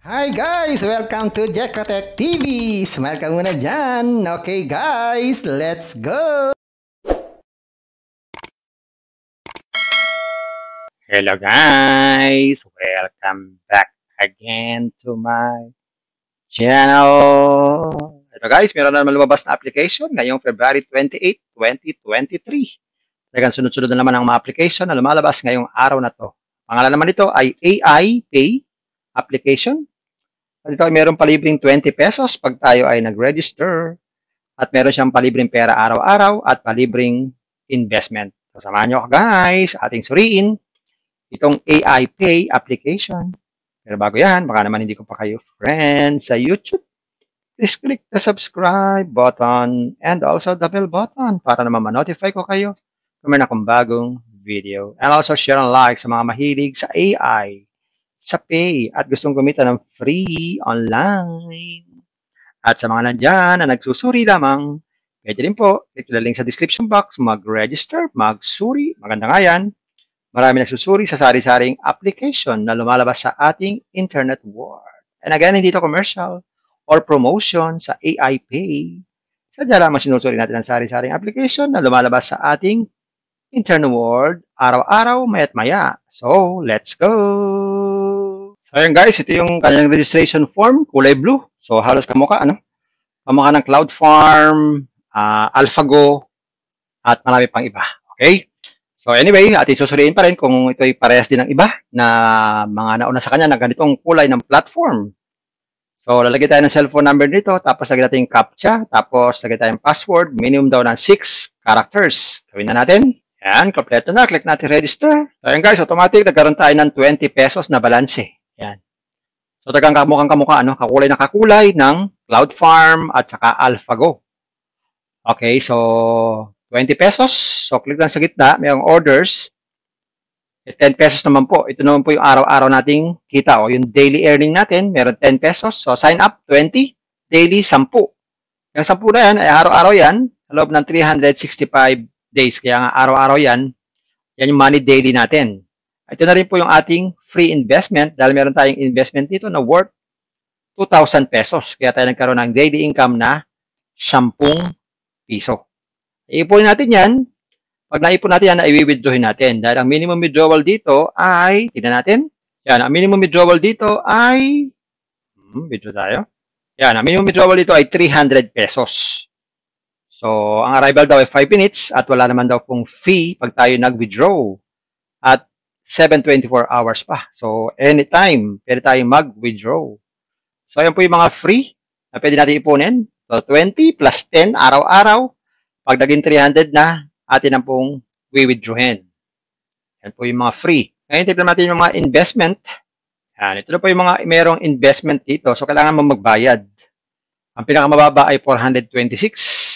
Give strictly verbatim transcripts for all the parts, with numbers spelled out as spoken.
Hi guys! Welcome to Jekotech T V! Smile ka muna dyan! Okay guys, let's go! Hello guys! Welcome back again to my channel! Ito guys, meron na naman lumabas na application ngayong February twenty-eighth, twenty twenty-three. Talagang sunod-sunod na naman ang mga application na lumalabas ngayong araw na to. Pangalan naman nito ay A I Pay application. At ito ay meron palibreng twenty pesos pag tayo ay nag-register. At meron siyang palibreng pera araw-araw at palibreng investment. So, samahan nyo ako guys, ating suriin itong A I Pay application. Pero bago yan, baka naman hindi ko pa kayo friends sa YouTube. Please click the subscribe button and also the bell button para naman ma-notify ko kayo kung meron akong bagong video. And also share and like sa mga mahilig sa A I, sa Pay, at gustong kumita ng free online. At sa mga nandyan na nagsusuri lamang, pwede rin po, click the link sa description box, mag-register, magsuri. Maganda nga yan. Marami nagsusuri sa sari-saring application na lumalabas sa ating internet world. And again, hindi ito commercial or promotion sa A I Pay. Sadya lamang sinusuri natin ang sari-saring application na lumalabas sa ating internet world araw-araw, maya't maya. So, let's go! So, ayan guys, ito yung kanyang registration form, kulay blue. So, halos kamukha, ano? Kamukha ng Cloud Farm, uh, AlphaGo, at marami pang iba. Okay? So, anyway, ating susuriin pa rin kung ito ay parehas din ng iba na mga nauna sa kanya na ganitong kulay ng platform. So, lalagay tayo ng cellphone number dito, tapos lagay natin yung CAPTCHA, tapos lagay tayo yung password, minimum daw ng six characters. Gawin na natin. Yan, kompleto na. Click natin register. So, ayan guys, automatic, nagkaroon tayo ng twenty pesos na balanse. Yan. So, tagang kamukhang kamukha, ano? Kakulay na kakulay ng Cloud Farm at saka AlphaGo. Okay, so, twenty pesos. So, click lang sa gitna. Mayroong orders. E, ten pesos naman po. Ito naman po yung araw-araw nating kita. O, yung daily earning natin, meron ten pesos. So, sign up, twenty. Daily, ten. Yung ten na yan, ay araw-araw yan. Sa loob ng three hundred sixty-five days. Kaya nga, araw-araw yan. Yan yung money daily natin. Ito na rin po yung ating free investment dahil meron tayong investment dito na worth two thousand pesos. Kaya tayo nagkaroon ng daily income na ten piso. Iipunin natin yan. Pag naipon natin yan, i-withdrawin natin. Dahil ang minimum withdrawal dito ay, tignan natin. Yan, ang minimum withdrawal dito ay, hmm, withdraw tayo. Yan, ang minimum withdrawal dito ay three hundred pesos. So, ang arrival daw ay five minutes at wala naman daw pong fee pag tayo nag-withdraw. At seven twenty-four hours pa. So, anytime, pwede tayong mag-withdraw. So, ayan po yung mga free na pwede natin ipunin. So, twenty plus ten araw-araw. Pag naging three hundred na, atin ang pong wi-withdrawin. Yan po yung mga free. Ngayon, tignan natin yung mga investment. Yan, ito na po yung mga merong investment dito. So, kailangan mo magbayad. Ang pinakamababa ay four hundred twenty-six.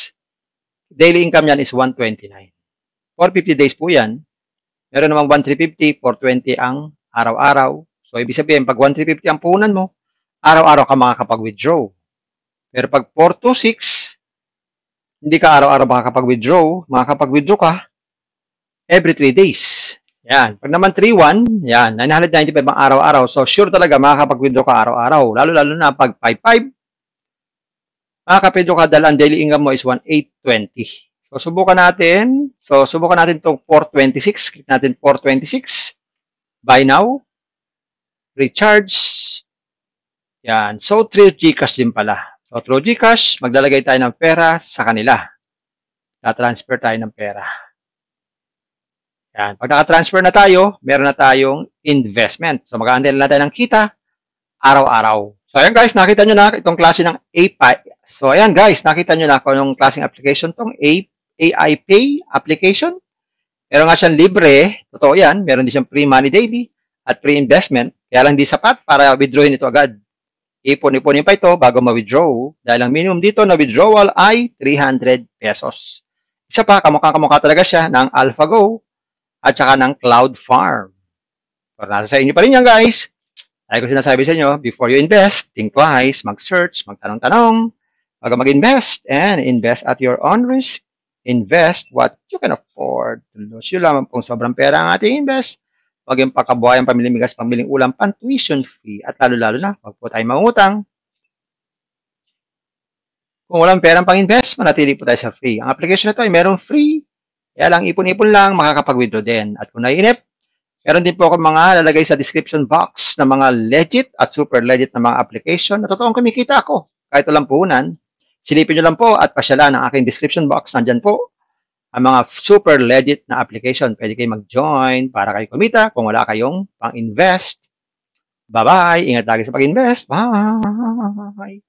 Daily income yan is one twenty-nine. For fifty days po yan. Meron namang one three fifty, four twenty ang araw-araw. So, ibig sabihin, pag one three fifty ang puhunan mo, araw-araw ka makakapag-withdraw. Pero pag four twenty-six, hindi ka araw-araw makakapag-withdraw. Makakapag-withdraw ka every three days. Yan. Pag naman three one, yan, nine hundred ninety-five ang araw-araw. So, sure talaga makakapag-withdraw ka araw-araw. Lalo-lalo na pag five five, makakapag-withdraw ka dahil ang daily income mo is one eight twenty. So, subukan natin. So, subukan natin itong four twenty-six. Click natin four twenty-six. Buy now. Recharge. Yan. So, through GCash din pala. So, through GCash, maglalagay tayo ng pera sa kanila. Na-transfer tayo ng pera. Yan. Pag naka-transfer na tayo, meron na tayong investment. So, mag-handle na tayo ng kita araw-araw. So, ayan guys, nakita nyo na itong klase ng A P I. So, ayan guys, nakita nyo na kung anong klaseng application itong A I Pay application. Meron nga siyang libre. Totoo yan. Meron din siyang free money daily at free investment. Kaya lang di sapat para withdrawin ito agad. Ipon-iponin pa ito bago ma-withdraw. Dahil ang minimum dito na withdrawal ay three hundred pesos. Isa pa, kamukha-kamukha talaga siya ng AlphaGo at saka ng Cloud Farm. So, nasa sa inyo pa rin yan guys. Ay ko sinasabi sa inyo, before you invest, think twice, mag-search, magtanong-tanong, bago mag-invest, and invest at your own risk. Invest what you can afford. Lose you lamang kung sobrang pera ang ating invest. Huwag yung pakabuhayan, pamiling bigas, pamiling ulam, pan-tuition fee, at lalo-lalo na, huwag po tayo mangutang. Kung walang perang pang-invest, manatili po tayo sa free. Ang application na ito ay merong free. Kaya lang, ipon-ipon lang, makakapag-withdraw din. At kung naiinip, meron din po ako mga lalagay sa description box na mga legit at super legit na mga application na totoong kumikita ako. Kahit walang puhunan, silipin nyo lang po at pasyalan ang aking description box. Nandyan po ang mga super legit na application. Pwede kayo mag-join para kayo kumita kung wala kayong pang-invest. Bye-bye! Ingat lagi sa pag-invest. Bye!